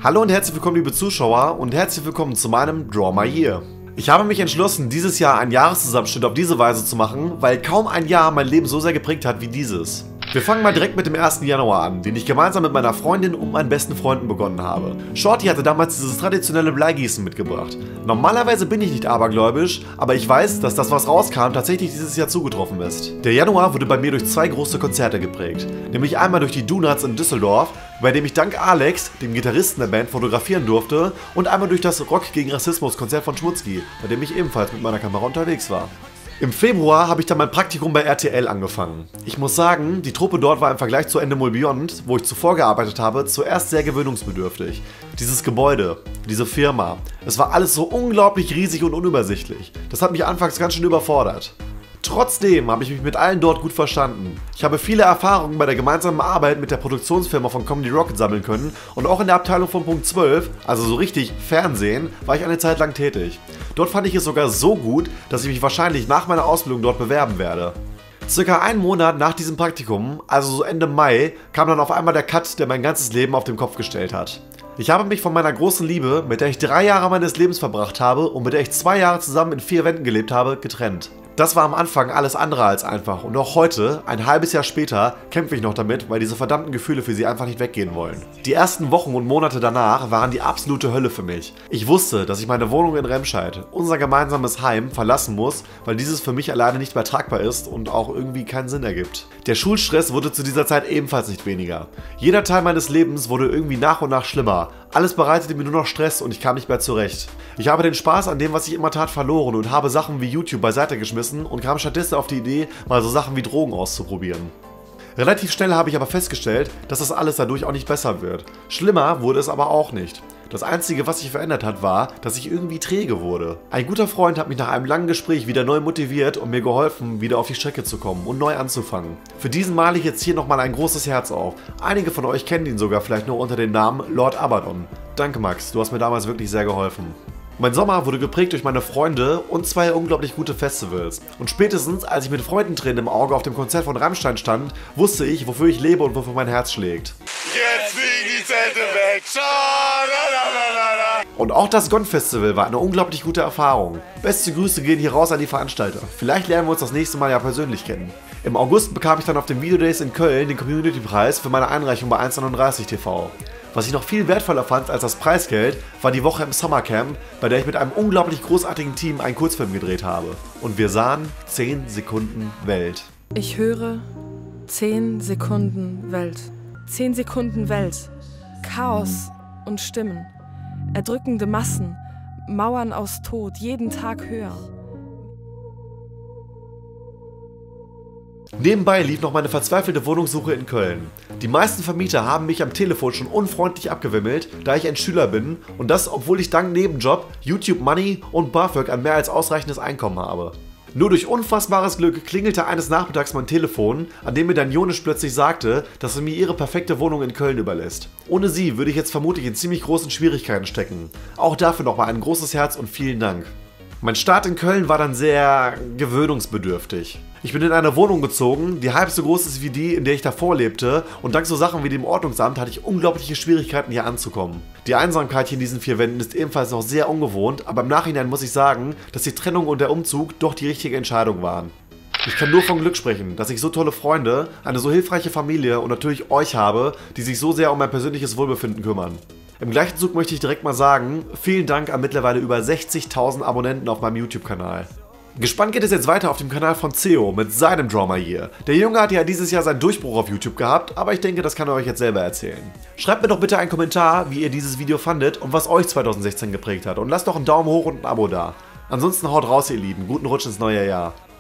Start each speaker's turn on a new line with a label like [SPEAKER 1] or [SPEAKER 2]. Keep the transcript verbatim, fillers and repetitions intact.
[SPEAKER 1] Hallo und herzlich willkommen, liebe Zuschauer, und herzlich willkommen zu meinem Draw My Year. Ich habe mich entschlossen, dieses Jahr einen Jahreszusammenschnitt auf diese Weise zu machen, weil kaum ein Jahr mein Leben so sehr geprägt hat wie dieses. Wir fangen mal direkt mit dem ersten Januar an, den ich gemeinsam mit meiner Freundin und meinen besten Freunden begonnen habe. Shorty hatte damals dieses traditionelle Bleigießen mitgebracht. Normalerweise bin ich nicht abergläubisch, aber ich weiß, dass das, was rauskam, tatsächlich dieses Jahr zugetroffen ist. Der Januar wurde bei mir durch zwei große Konzerte geprägt. Nämlich einmal durch die Donuts in Düsseldorf, bei dem ich dank Alex, dem Gitarristen der Band, fotografieren durfte, und einmal durch das Rock gegen Rassismus Konzert von Schmutzki, bei dem ich ebenfalls mit meiner Kamera unterwegs war. Im Februar habe ich dann mein Praktikum bei R T L angefangen. Ich muss sagen, die Truppe dort war im Vergleich zu Endemol Beyond, wo ich zuvor gearbeitet habe, zuerst sehr gewöhnungsbedürftig. Dieses Gebäude, diese Firma, es war alles so unglaublich riesig und unübersichtlich. Das hat mich anfangs ganz schön überfordert. Trotzdem habe ich mich mit allen dort gut verstanden. Ich habe viele Erfahrungen bei der gemeinsamen Arbeit mit der Produktionsfirma von Comedy Rocket sammeln können und auch in der Abteilung von Punkt zwölf, also so richtig Fernsehen, war ich eine Zeit lang tätig. Dort fand ich es sogar so gut, dass ich mich wahrscheinlich nach meiner Ausbildung dort bewerben werde. Circa einen Monat nach diesem Praktikum, also so Ende Mai, kam dann auf einmal der Cut, der mein ganzes Leben auf den Kopf gestellt hat. Ich habe mich von meiner großen Liebe, mit der ich drei Jahre meines Lebens verbracht habe und mit der ich zwei Jahre zusammen in vier Wänden gelebt habe, getrennt. Das war am Anfang alles andere als einfach und auch heute, ein halbes Jahr später, kämpfe ich noch damit, weil diese verdammten Gefühle für sie einfach nicht weggehen wollen. Die ersten Wochen und Monate danach waren die absolute Hölle für mich. Ich wusste, dass ich meine Wohnung in Remscheid, unser gemeinsames Heim, verlassen muss, weil dieses für mich alleine nicht mehr tragbar ist und auch irgendwie keinen Sinn ergibt. Der Schulstress wurde zu dieser Zeit ebenfalls nicht weniger. Jeder Teil meines Lebens wurde irgendwie nach und nach schlimmer. Alles bereitete mir nur noch Stress und ich kam nicht mehr zurecht. Ich habe den Spaß an dem, was ich immer tat, verloren und habe Sachen wie YouTube beiseite geschmissen und kam stattdessen auf die Idee, mal so Sachen wie Drogen auszuprobieren. Relativ schnell habe ich aber festgestellt, dass das alles dadurch auch nicht besser wird. Schlimmer wurde es aber auch nicht. Das Einzige, was sich verändert hat, war, dass ich irgendwie träge wurde. Ein guter Freund hat mich nach einem langen Gespräch wieder neu motiviert und mir geholfen, wieder auf die Strecke zu kommen und neu anzufangen. Für diesen male ich jetzt hier nochmal ein großes Herz auf. Einige von euch kennen ihn sogar vielleicht nur unter dem Namen Lord Abaddon. Danke Max, du hast mir damals wirklich sehr geholfen. Mein Sommer wurde geprägt durch meine Freunde und zwei unglaublich gute Festivals. Und spätestens, als ich mit Freudentränen im Auge auf dem Konzert von Rammstein stand, wusste ich, wofür ich lebe und wofür mein Herz schlägt.
[SPEAKER 2] Jetzt fliegen die Zelte weg. Schalalala.
[SPEAKER 1] Und auch das Gone Festival war eine unglaublich gute Erfahrung. Beste Grüße gehen hier raus an die Veranstalter. Vielleicht lernen wir uns das nächste Mal ja persönlich kennen. Im August bekam ich dann auf den Video Days in Köln den Community-Preis für meine Einreichung bei eins einunddreißig T V. Was ich noch viel wertvoller fand als das Preisgeld, war die Woche im Summercamp, bei der ich mit einem unglaublich großartigen Team einen Kurzfilm gedreht habe. Und wir sahen zehn Sekunden Welt.
[SPEAKER 3] Ich höre zehn Sekunden Welt. zehn Sekunden Welt. Chaos und Stimmen. Erdrückende Massen. Mauern aus Tod, jeden Tag höher.
[SPEAKER 1] Nebenbei lief noch meine verzweifelte Wohnungssuche in Köln. Die meisten Vermieter haben mich am Telefon schon unfreundlich abgewimmelt, da ich ein Schüler bin und das, obwohl ich dank Nebenjob, YouTube Money und BAföG ein mehr als ausreichendes Einkommen habe. Nur durch unfassbares Glück klingelte eines Nachmittags mein Telefon, an dem mir dann Jonisch plötzlich sagte, dass sie mir ihre perfekte Wohnung in Köln überlässt. Ohne sie würde ich jetzt vermutlich in ziemlich großen Schwierigkeiten stecken. Auch dafür nochmal ein großes Herz und vielen Dank. Mein Start in Köln war dann sehr gewöhnungsbedürftig. Ich bin in eine Wohnung gezogen, die halb so groß ist wie die, in der ich davor lebte, und dank so Sachen wie dem Ordnungsamt hatte ich unglaubliche Schwierigkeiten, hier anzukommen. Die Einsamkeit hier in diesen vier Wänden ist ebenfalls noch sehr ungewohnt, aber im Nachhinein muss ich sagen, dass die Trennung und der Umzug doch die richtige Entscheidung waren. Ich kann nur von Glück sprechen, dass ich so tolle Freunde, eine so hilfreiche Familie und natürlich euch habe, die sich so sehr um mein persönliches Wohlbefinden kümmern. Im gleichen Zug möchte ich direkt mal sagen, vielen Dank an mittlerweile über sechzigtausend Abonnenten auf meinem YouTube-Kanal. Gespannt geht es jetzt weiter auf dem Kanal von Ceo mit seinem Draw My Year. Der Junge hat ja dieses Jahr seinen Durchbruch auf YouTube gehabt, aber ich denke, das kann er euch jetzt selber erzählen. Schreibt mir doch bitte einen Kommentar, wie ihr dieses Video fandet und was euch zweitausendsechzehn geprägt hat und lasst doch einen Daumen hoch und ein Abo da. Ansonsten haut raus ihr Lieben, guten Rutsch ins neue Jahr.